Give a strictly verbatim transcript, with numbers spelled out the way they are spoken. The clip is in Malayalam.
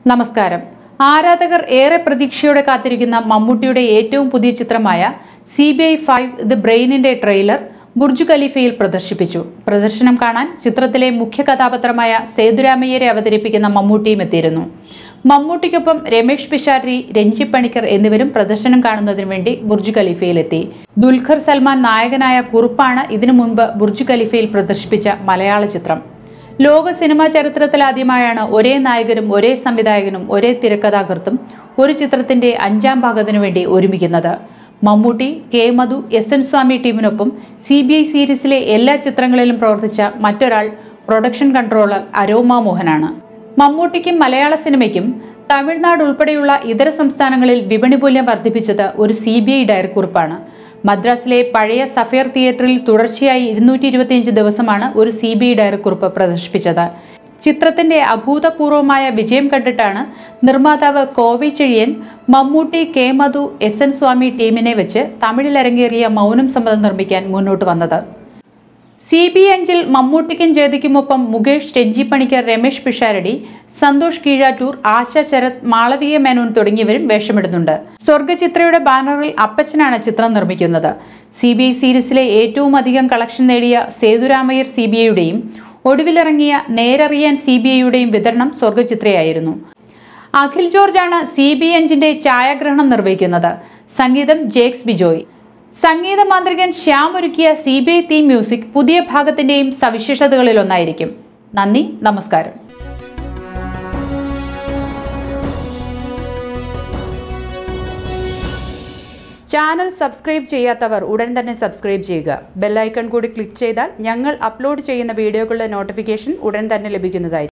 നമസ്കാരം. ആരാധകർ ഏറെ പ്രതീക്ഷയോടെ കാത്തിരിക്കുന്ന മമ്മൂട്ടിയുടെ ഏറ്റവും പുതിയ ചിത്രമായ C B I five the ബ്രെയിനിന്റെ ട്രെയിലർ ബുർജ് ഖലീഫയിൽ പ്രദർശിപ്പിച്ചു. പ്രദർശനം കാണാൻ ചിത്രത്തിലെ മുഖ്യ കഥാപാത്രമായ സേതുരാമയ്യരെ അവതരിപ്പിക്കുന്ന മമ്മൂട്ടിയും എത്തിയിരുന്നു. മമ്മൂട്ടിക്കൊപ്പം രമേഷ് പിഷാരി, രഞ്ജിത്ത് പണിക്കർ എന്നിവരും പ്രദർശനം കാണുന്നതിനു വേണ്ടി ബുർജ് ഖലീഫയിലെത്തി. ദുൽഖർ സൽമാൻ നായകനായ കുറുപ്പാണ് ഇതിനു മുൻപ് ബുർജ് ഖലീഫയിൽ പ്രദർശിപ്പിച്ച മലയാള ചിത്രം. ലോക സിനിമാ ചരിത്രത്തിലാദ്യമായാണ് ഒരേ നായകരും ഒരേ സംവിധായകനും ഒരേ തിരക്കഥാകൃത്തും ഒരു ചിത്രത്തിന്റെ അഞ്ചാം ഭാഗത്തിനു വേണ്ടി ഒരുമിക്കുന്നത്. Mammootty, K Madhu, S N Swami ടീമിനൊപ്പം സി ബി ഐ സീരീസിലെ എല്ലാ ചിത്രങ്ങളിലും പ്രവർത്തിച്ച മറ്റൊരാൾ പ്രൊഡക്ഷൻ കൺട്രോളർ അരോമ മോഹനാണ്. മമ്മൂട്ടിക്കും മലയാള സിനിമയ്ക്കും തമിഴ്നാട് ഉൾപ്പെടെയുള്ള ഇതര സംസ്ഥാനങ്ങളിൽ വിപണി മൂല്യം വർദ്ധിപ്പിച്ചത് ഒരു സി ബി ഐ ഡയറിക്കുറിപ്പാണ്. മദ്രാസിലെ പഴയ സഫയർ തിയേറ്ററിൽ തുടർച്ചയായി ഇരുന്നൂറ്റി ഇരുപത്തിയഞ്ച് ദിവസമാണ് ഒരു സി ബി ഐ ഡയറിക്കുറിപ്പ് പ്രദർശിപ്പിച്ചത്. ചിത്രത്തിന്റെ അഭൂതപൂർവമായ വിജയം കണ്ടിട്ടാണ് നിർമ്മാതാവ് Kovi Chezhiyan Mammootty, K Madhu, S N Swami ടീമിനെ വെച്ച് തമിഴിൽ അരങ്ങേറിയ മൗനം സമ്മതം നിർമ്മിക്കാൻ മുന്നോട്ട് വന്നത്. സി ബി അഞ്ചിൽ മമ്മൂട്ടിക്കും ജ്യോതിക്കുമൊപ്പം മുകേഷ്, രഞ്ജിത്ത് പണിക്കർ, രമേഷ് പിഷാരടി, സന്തോഷ് കീഴാറ്റൂർ, ആശ ശരത്, മാളവിക മേനോൻ തുടങ്ങിയവരും വേഷമിടുന്നുണ്ട്. സ്വർഗചിത്രയുടെ ബാനറിൽ അപ്പച്ചനാണ് ചിത്രം നിർമ്മിക്കുന്നത്. സി ബി ഐ സീരീസിലെ ഏറ്റവും അധികം കളക്ഷൻ നേടിയ സേതുരാമയ്യർ സി ബി ഐയുടെയും ഒടുവിലിറങ്ങിയ നേരറിയാൻ സി ബി ഐയുടെയും വിതരണം സ്വർഗചിത്രയായിരുന്നു. അഖിൽ ജോർജാണ് സി ബി അഞ്ചിന്റെ ഛായാഗ്രഹണം നിർവഹിക്കുന്നത്. സംഗീതം ജേക്സ് ബിജോയ്. സംഗീത മാന്ത്രികൻ ശ്യാം ഒരുക്കിയ C B I theme music പുതിയ ഭാഗത്തിന്റെയും സവിശേഷതകളിൽ ഒന്നായിരിക്കും. നന്ദി, നമസ്കാരം. ചാനൽ സബ്സ്ക്രൈബ് ചെയ്യാത്തവർ ഉടൻ തന്നെ സബ്സ്ക്രൈബ് ചെയ്യുക. ബെല്ലൈക്കൺ കൂടി ക്ലിക്ക് ചെയ്താൽ ഞങ്ങൾ അപ്ലോഡ് ചെയ്യുന്ന വീഡിയോകളുടെ നോട്ടിഫിക്കേഷൻ ഉടൻ തന്നെ ലഭിക്കുന്നതായിരിക്കും.